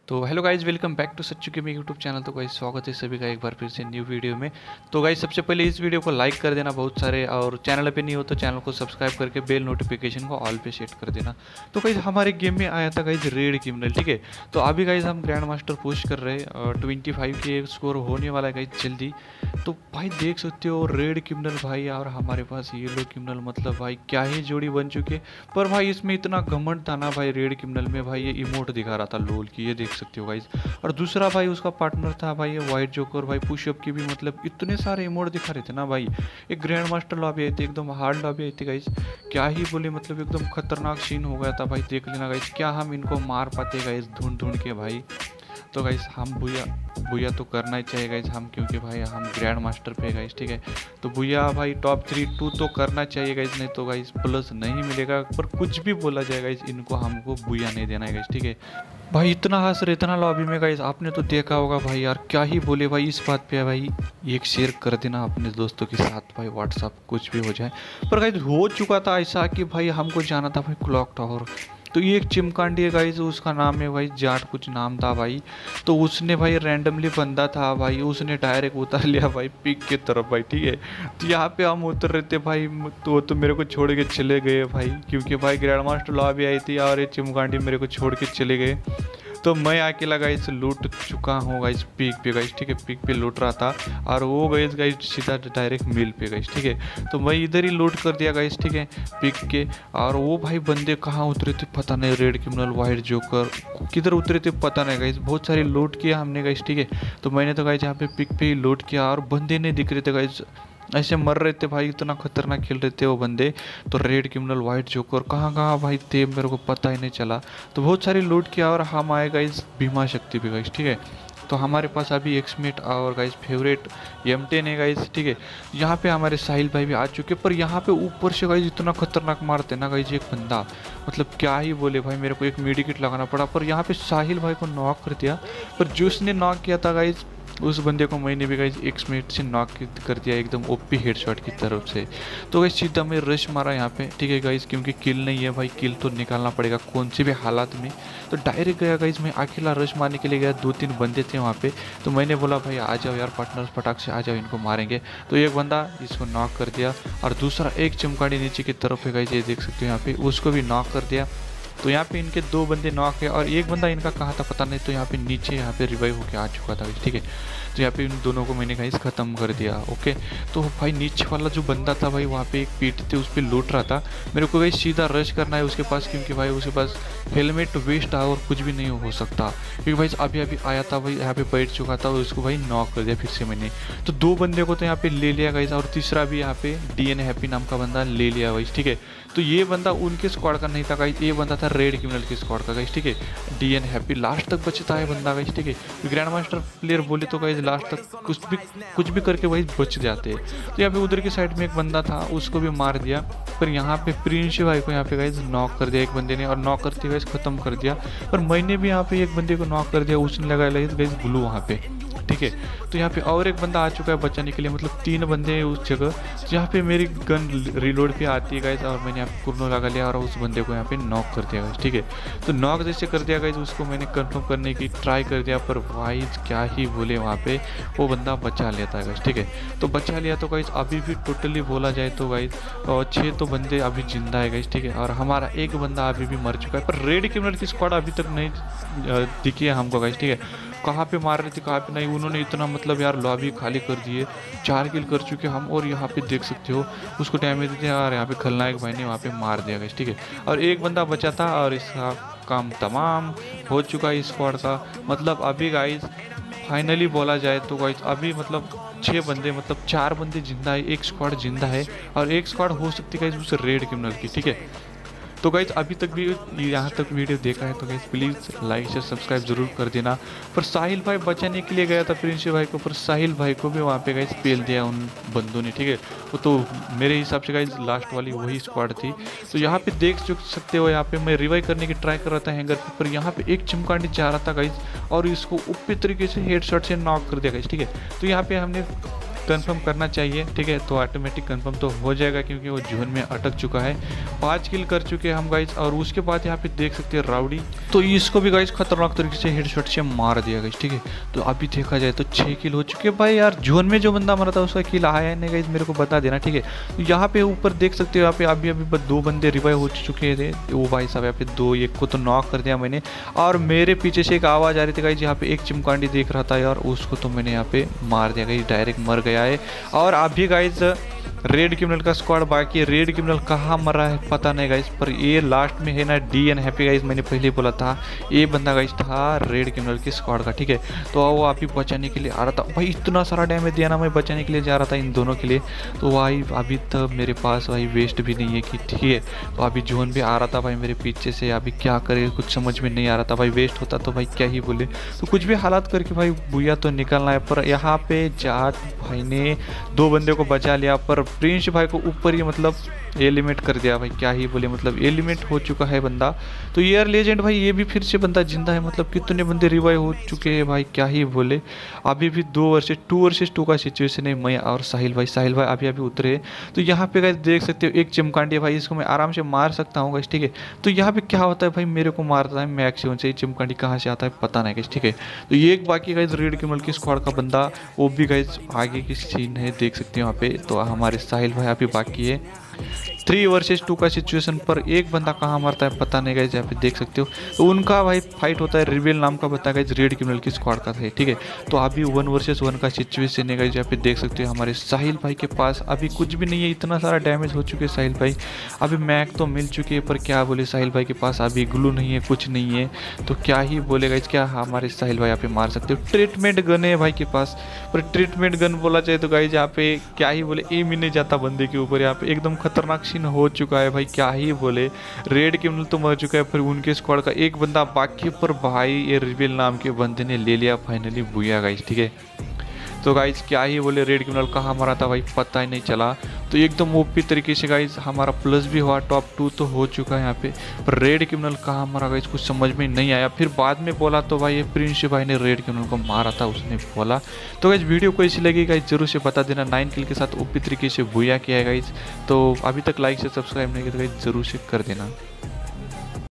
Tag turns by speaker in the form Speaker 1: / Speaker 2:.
Speaker 1: तो hello guys, welcome back to Sachchu gaming YouTube channel. तो guys स्वागत है सभी का एक बार फिर से न्यू वीडियो में। तो गाइज सबसे पहले इस वीडियो को लाइक कर देना बहुत सारे, और चैनल पे नहीं हो तो चैनल को सब्सक्राइब करके बेल नोटिफिकेशन को ऑल पे सेट कर देना। तो गाइज हमारे गेम में आया था गाइज रेड क्रिमिनल, ठीक है। तो अभी गाइज हम ग्रैंड मास्टर पुश कर रहे हैं और 25 के स्कोर होने वाला है गाइज जल्दी। तो भाई देख सकते हो रेड क्रिमिनल भाई और हमारे पास येलो क्रिमिनल, मतलब भाई क्या ही जोड़ी बन चुकी है। पर भाई इसमें इतना घमंड था ना भाई, रेड क्रिमिनल में भाई ये इमोट दिखा रहा था लोल की, ये देख सकते हो गाइज। और दूसरा भाई उसका पार्टनर था भाई ये वाइट जोकर भाई, पुशअप की भी मतलब इतने सारे इमोट दिखा रहे थे ना भाई। एक ग्रैंड मास्टर लॉबी आई थी, एकदम हार्ड लॉबी आई थी गाइज। क्या ही बोले, मतलब एकदम खतरनाक सीन हो गया था भाई। देख लेना गाइज, क्या हम इनको मार पाते गाइज ढूंढ ढूंढ के भाई। तो गाइज हम बुया बुया तो करना ही चाहिए गाइज हम, क्योंकि भाई हम ग्रैंड मास्टर पे गाइज, ठीक है। तो बुया भाई टॉप 3-2 तो करना चाहिए गाइज, नहीं तो गाइज प्लस नहीं मिलेगा। पर कुछ भी बोला जाए गाइज, इनको हमको बुया नहीं देना है गाइज, ठीक है। भाई इतना हंस रहे, इतना लॉबी में गाइज, आपने तो देखा होगा भाई यार, क्या ही बोले भाई इस बात पे भाई। एक शेयर कर देना अपने दोस्तों के साथ भाई, व्हाट्सअप कुछ भी हो जाए। पर गाइज हो चुका था ऐसा कि भाई हमको जाना था भाई क्लॉक टावर। तो ये एक चिमकांडी है गाइज, उसका नाम है भाई जाट कुछ नाम था भाई। तो उसने भाई रैंडमली बंदा था भाई, उसने डायरेक्ट उतार लिया भाई पीक की तरफ भाई, ठीक है। तो यहाँ पे हम उतर रहे थे भाई, तो मेरे को छोड़ के चले गए भाई, क्योंकि भाई ग्रैंड मास्टर लॉबी आई थी और ये चिमकांडी मेरे को छोड़ के चले गए। तो मैं अकेला गाइस लूट चुका हूँ गाइस पीक पे गाइस, ठीक है। पीक पे लूट रहा था और वो गाइस सीधा डायरेक्ट मिल पे गाइस, ठीक है। तो मैं इधर ही लूट कर दिया गाइस, ठीक है, पीक के। और वो भाई बंदे कहाँ उतरे थे पता नहीं, रेड क्रिमिनल वाइट जोकर किधर उतरे थे पता नहीं गाइस। बहुत सारी लूट किया हमने गाइस, ठीक है। तो मैंने तो गाइस यहाँ पे पिक पे ही लूट किया और बंदे नहीं दिख रहे थे गाइस, ऐसे मर रहे थे भाई, इतना खतरनाक खेल रहे थे वो बंदे। तो रेड क्रिमिनल वाइट जोकर कहाँ कहाँ भाई थे मेरे को पता ही नहीं चला। तो बहुत सारी लूट किया और हम आए गाइस भीमा शक्ति पे गाइस, ठीक है। तो हमारे पास अभी एक्समिट और गाइस फेवरेट M10 है गाइस, ठीक है। यहाँ पे हमारे साहिल भाई भी आ चुके, पर यहाँ पे ऊपर से गाइस इतना खतरनाक मारते ना गाइस एक बंदा, मतलब क्या ही बोले भाई। मेरे को एक मेडिकेट लगाना पड़ा, पर यहाँ पे साहिल भाई को नॉक कर दिया। पर जिसने नॉक किया था गाइस उस बंदे को मैंने भी गाइस 1 मिनट से नॉक कर दिया एकदम ओपी हेडशॉट की तरफ से। तो गाइस सीधा मैं रश मारा यहाँ पे, ठीक है गाइस, क्योंकि किल नहीं है भाई, किल तो निकालना पड़ेगा कौन सी भी हालात में। तो डायरेक्ट गया गाइस, मैं अकेला रश मारने के लिए गया, 2-3 बंदे थे वहाँ पे। तो मैंने बोला भाई आ जाओ यार पार्टनर्स, फटाक से आ जाओ, इनको मारेंगे। तो एक बंदा इसको नॉक कर दिया और दूसरा एक चमकाड़ी नीचे की तरफ है गाइस, ये देख सकते हो यहाँ पे, उसको भी नॉक कर दिया। तो यहाँ पे इनके 2 बंदे नॉक है और एक बंदा इनका कहाँ था पता नहीं। तो यहाँ पे नीचे यहाँ पे रिवाइव होके आ चुका था, ठीक है। तो यहाँ पे इन दोनों को मैंने गाइस ख़त्म कर दिया, ओके। तो भाई नीचे वाला जो बंदा था भाई, वहाँ पे एक पीठ थे उस पर लूट रहा था। मेरे को गाइस सीधा रश करना है उसके पास, क्योंकि भाई उसके पास हेलमेट वेस्ट था और कुछ भी नहीं हो सकता, क्योंकि भाई अभी अभी आया था भाई, यहाँ पे बैठ चुका था और उसको भाई नॉक कर दिया फिर से मैंने। तो 2 बंदे को तो यहाँ पे ले लिया गाइस, और तीसरा भी यहाँ पे DN हैप्पी नाम का बंदा ले लिया गाइस, ठीक है। तो ये बंदा उनके स्क्वाड का नहीं था गाइस, ये बंदा था रेड क्रिमिनल के स्क्वाड का गाइस, ठीक है। DN हैप्पी लास्ट तक बचता है बंदा गाइस, ठीक है। ग्रैंड मास्टर प्लेयर बोले तो गाइस लास्ट तक कुछ भी करके वही बच जाते हैं। तो यहाँ पे उधर की साइड में एक बंदा था, उसको भी मार दिया। पर यहाँ पे प्रिंस भाई को यहाँ पे गाइस नॉक कर दिया एक बंदे ने, और नॉक करते गाइस खत्म कर दिया। पर मैंने भी यहाँ पे एक बंदे को नॉक कर दिया, उसने लगाया गाइस ग्लू वहाँ पे, ठीक है। तो यहाँ पे और एक बंदा आ चुका है बचाने के लिए, मतलब 3 बंदे हैं उस जगह। तो यहाँ पे मेरी गन रिलोड पे आती है गाइस, और मैंने यहाँ पे कुर्नो लगा लिया और उस बंदे को यहाँ पे नॉक कर दिया गाइस, ठीक है। तो नॉक जैसे कर दिया गाइस, उसको मैंने कंफर्म करने की ट्राई कर दिया, पर भाई क्या ही बोले, वहाँ पे वो बंदा बचा लेता है गाइस, ठीक है। तो बचा लिया तो गाइस अभी भी टोटली बोला जाए तो गाइस 6 तो बंदे अभी जिंदा है गाइस, ठीक है। और हमारा एक बंदा अभी भी मर चुका है, पर रेड क्रिमिनल की स्क्वाड अभी तक नहीं दिखी है हमको गाइस, ठीक है। कहाँ पे मार रहे थे कहाँ पे नहीं, उन्होंने इतना मतलब यार लॉबी खाली कर दिए। 4 किल कर चुके हम, और यहाँ पे देख सकते हो उसको डैमेज दिया और यहाँ पे खलनायक भाई ने वहाँ पे मार दिया गाइस, ठीक है। और एक बंदा बचा था और इसका काम तमाम हो चुका है इस स्क्वाड का। मतलब अभी गाइस फाइनली बोला जाए तो गाइस अभी मतलब 6 बंदे, मतलब 4 बंदे जिंदा है, एक स्क्वाड जिंदा है, और एक स्क्वाड हो सकती है गाइस उस रेड क्रिमिनल की, ठीक है। तो गाइज अभी तक भी यहाँ तक वीडियो देखा है तो guys please like share subscribe जरूर कर देना। पर साहिल भाई बचाने के लिए गया था प्रिंस भाई को, पर साहिल भाई को भी वहाँ पे गाइज पेल दिया उन बंदों ने, ठीक है। वो तो मेरे हिसाब से गाइज लास्ट वाली वही स्क्वाड थी। तो यहाँ पे देख सकते हो, यहाँ पे मैं रिवाइव करने की ट्राई कर रहा था हैंगर पे, पर यहाँ पे एक चिमकांडी जा रहा था गाइज, और इसको ऊपरी तरीके से हेडशॉट से नॉक कर दिया गाइज, ठीक है। तो यहाँ पे हमने कंफर्म करना चाहिए, ठीक है। तो ऑटोमेटिक कंफर्म तो हो जाएगा क्योंकि वो जोन में अटक चुका है। 5 किल कर चुके हैं हम गाइस। और उसके बाद यहाँ पे देख सकते हैं राउडी, तो इसको भी गाइस खतरनाक तरीके से हेडशॉट से मार दिया गाइस, ठीक है। तो अभी देखा जाए तो 6 किल हो चुके हैं भाई। यार जोन में जो बंदा मरा था उसका किल आया नहीं गाइस, मेरे को बता देना, ठीक है। तो यहाँ पे ऊपर देख सकते हो, यहाँ पे अभी अभी 2 बंदे रिवाइव हो चुके थे। वो भाई साहब यहाँ पे 2, एक को तो नॉक कर दिया मैंने। और मेरे पीछे से एक आवाज़ आ रही थी गाइस, यहाँ पे एक चिमकांडी देख रहा था यार, उसको तो मैंने यहाँ पे मार दिया गाइस, डायरेक्ट मर गया है। और अभी गाइस रेड क्रिमिनल का स्क्वाड बाकी है। रेड क्रिमिनल कहाँ मरा है पता नहीं गाइस, पर ये लास्ट में है ना डी एन हैप्पी गाइस, मैंने पहले ही बोला था ये बंदा गाइस था रेड क्रिमिनल के स्क्वाड का, ठीक है। तो वो अभी बचाने के लिए आ रहा था भाई, इतना सारा डैमेज दिया ना, मैं बचाने के लिए जा रहा था इन दोनों के लिए। तो भाई अभी तक मेरे पास भाई वेस्ट भी नहीं है कि, ठीक है। तो अभी जोन भी आ रहा था भाई मेरे पीछे से, अभी क्या करे कुछ समझ में नहीं आ रहा था भाई। वेस्ट होता तो भाई क्या ही बोले, तो कुछ भी हालात करके भाई बुया तो निकलना है। पर यहाँ पे जाट भाई ने 2 बंदे को बचा लिया, पर प्रिंस भाई को ऊपर ही मतलब एलिमिनेट कर दिया भाई, क्या ही बोले, मतलब एलिमिनेट हो चुका है बंदा। तो एयर लेजेंड भाई ये भी फिर से बंदा जिंदा है, मतलब कितने बंदे रिवाइव हो चुके हैं भाई, क्या ही बोले। अभी भी 2 वर्सेस 2 का सिचुएशन है, मैं और साहिल भाई अभी अभी उतरे। तो यहाँ पे गाइस देख सकते हो एक चिमकांडी भाई, इसको मैं आराम से मार सकता हूँ गाइस, ठीक है। तो यहाँ पे क्या होता है भाई, मेरे को मारता है मैक्सिमम से, चिमकांडी कहाँ से आता है पता नहीं गाइस, ठीक है। तो ये एक बाकी गाइस रेड क्रिमिनल की स्क्वाड का बंदा, वो भी गाइस आगे की सीन है देख सकते हो यहाँ पे। तो हमारे साहिल भाई अभी बाकी है। 3 वर्सेस 2 का सिचुएशन पर एक बंदा कहाँ मरता है पता नहीं गाइस, यहाँ पे देख सकते हो। तो उनका भाई फाइट होता है, रिवेल नाम का बता गाइस रेड क्रिमिनल की स्क्वाड का था, ठीक है। तो अभी 1 वर्सेस 1 का सिचुएशन है गाइस, यहाँ पे देख सकते हो। हमारे साहिल भाई के पास अभी कुछ भी नहीं है, इतना सारा डैमेज हो चुके हैं साहिल भाई। अभी मैक तो मिल चुकी है, पर क्या बोले साहिल भाई के पास अभी ग्लू नहीं है, कुछ नहीं है। तो क्या ही बोले गाइस, क्या हमारे साहिल भाई यहाँ पे मार सकते हो। ट्रीटमेंट गन है भाई के पास, पर ट्रीटमेंट गन बोला जाए तो गाइस यहाँ पे क्या ही बोले, एम ही नहीं जाता बंदे के ऊपर। यहाँ पे एकदम खतरनाक सीन हो चुका है भाई, क्या ही बोले। रेड क्रिमिनल तो मर चुका है, फिर उनके स्क्वाड का एक बंदा बाकी, पर भाई ये रिवेल नाम के बंदे ने ले लिया फाइनली बुया गाइस, ठीक है। तो गाइस क्या ही बोले, रेड क्रिमिनल कहाँ मरा था भाई पता ही नहीं चला। तो एकदम ओपी तरीके से गाइस हमारा प्लस भी हुआ, टॉप 2 तो हो चुका है यहाँ पे। पर रेड क्रिमिनल कहाँ मरा गाइस कुछ समझ में नहीं आया। फिर बाद में बोला तो भाई ये प्रिंस भाई ने रेड क्रिमिनल को मारा था, उसने बोला। तो गाइस वीडियो को ऐसी लगी गाइस जरूर से बता देना। 9 किल के साथ ओपी तरीके से बुया किया है गाइस। तो अभी तक लाइक से सब्सक्राइब नहीं किया तो गाइस जरूर से कर देना।